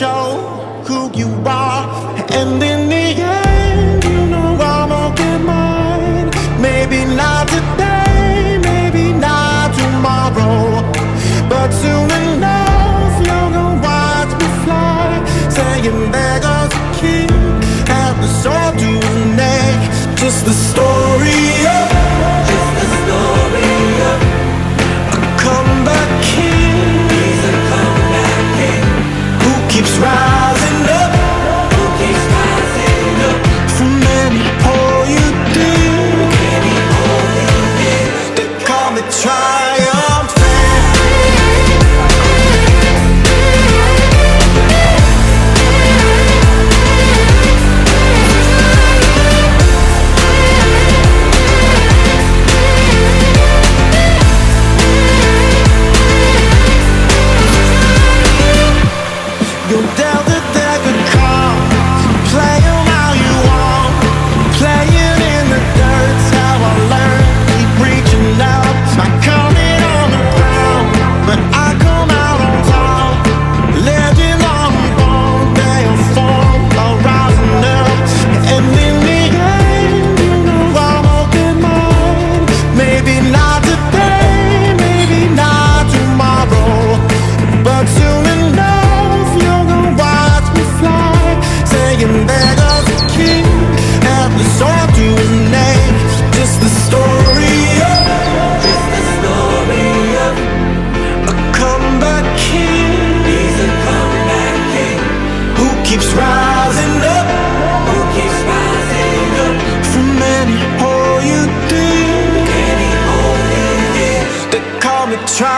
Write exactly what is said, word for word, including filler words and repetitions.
show who you are, and in the end, you know I'ma get mine. Maybe not today, maybe not tomorrow, but soon enough you're gonna watch me fly, saying there goes a king, and the sword to his neck. Just the story of, just the story of a comeback king. He's a comeback king who keeps rising up, who keeps rising up from any hole you dig, any hole you dig. They call me triumphant. You're dealt a deck of cards, play 'em how you want. Playing in the dirt's how I learned. Keep reaching out, not coming on the ground, but I come out on top. Legend on the bone, they'll form a rising up, and in the end, you know I'm all good mine. Maybe not today, maybe not tomorrow, but soon enough you're gonna watch me fly, saying there goes the king, and the sword to his neck. Just the story of, just the story of a comeback king. He's a comeback king who keeps rising up, who keeps rising up from any hole you dig, any hole you dig. They call me try